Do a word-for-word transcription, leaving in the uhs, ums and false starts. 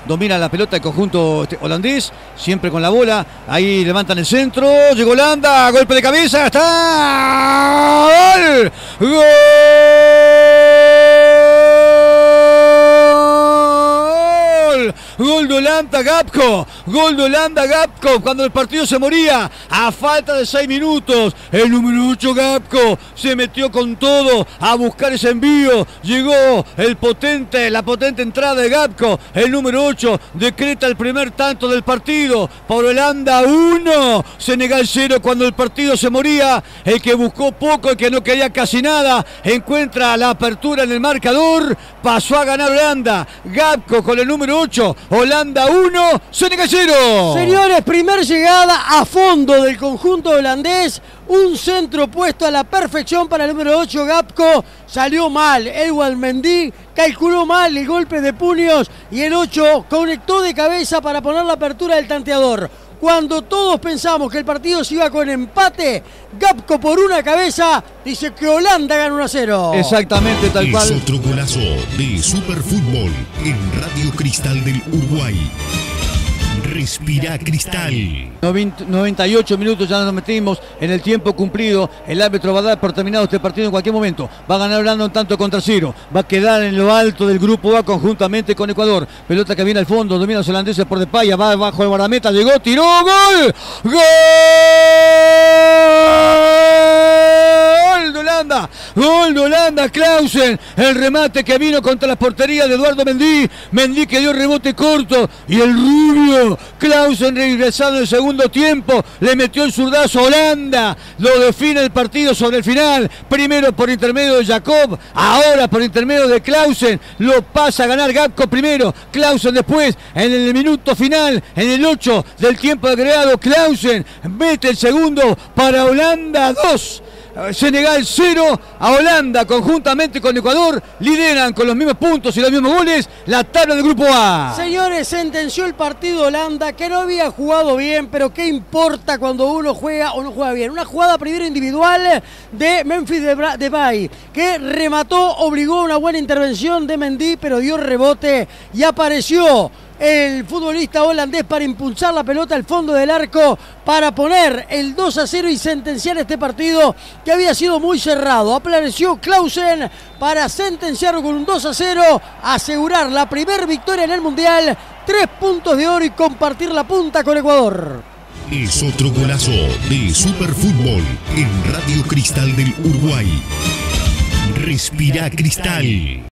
domina la pelota el conjunto este, holandés, siempre con la bola, ahí levantan el centro, llegó Holanda, golpe de cabeza, está, ¡gol! ¡Gol! Gol de Holanda, Gakpo, gol de Holanda, Gakpo, cuando el partido se moría, a falta de seis minutos, el número ocho, Gakpo, se metió con todo a buscar ese envío, llegó el potente, la potente entrada de Gakpo, el número ocho, decreta el primer tanto del partido, por Holanda uno, Senegal cero, cuando el partido se moría, el que buscó poco, el que no quería casi nada, encuentra la apertura en el marcador, pasó a ganar Holanda, Gakpo con el número ocho, Holanda uno, Senegal cero. Señores, primer llegada a fondo del conjunto holandés. Un centro puesto a la perfección para el número ocho, Gakpo. Salió mal. Edouard Mendy calculó mal el golpe de puños y el ocho conectó de cabeza para poner la apertura del tanteador. Cuando todos pensamos que el partido se iba con empate, Gakpo por una cabeza dice que Holanda gana uno a cero. Exactamente, tal cual. Es otro golazo de Superfútbol en Radio Cristal del Uruguay. Respira Cristal. noventa y ocho minutos ya nos metimos en el tiempo cumplido. El árbitro va a dar por terminado este partido en cualquier momento. Va a ganar Holanda un tanto contra cero. Va a quedar en lo alto del grupo A conjuntamente con Ecuador. Pelota que viene al fondo. Domina los holandeses por Depay. Va bajo el guardameta. Llegó, tiró. ¡Gol! ¡Gol de Holanda! ¡Gol de Holanda! Clausen. El remate que vino contra la portería de Eduardo Mendy. Mendy que dio rebote corto. Y el rubio Clausen regresando en el segundo tiempo, le metió el zurdazo a Holanda, lo define el partido sobre el final, primero por intermedio de Jacob, ahora por intermedio de Clausen, lo pasa a ganar Gakpo primero, Clausen después, en el minuto final, en el ocho del tiempo agregado, Clausen mete el segundo para Holanda dos. Senegal cero, a Holanda conjuntamente con Ecuador lideran con los mismos puntos y los mismos goles la tabla del grupo A. Señores, sentenció el partido Holanda, que no había jugado bien, pero qué importa cuando uno juega o no juega bien. Una jugada primero individual de Memphis Depay, que remató, obligó a una buena intervención de Mendy, pero dio rebote y apareció el futbolista holandés para impulsar la pelota al fondo del arco para poner el dos a cero y sentenciar este partido que había sido muy cerrado. Apareció Clausen para sentenciarlo con un dos a cero, asegurar la primera victoria en el Mundial, tres puntos de oro y compartir la punta con Ecuador. Es otro golazo de Superfútbol en Radio Cristal del Uruguay. Respira Cristal.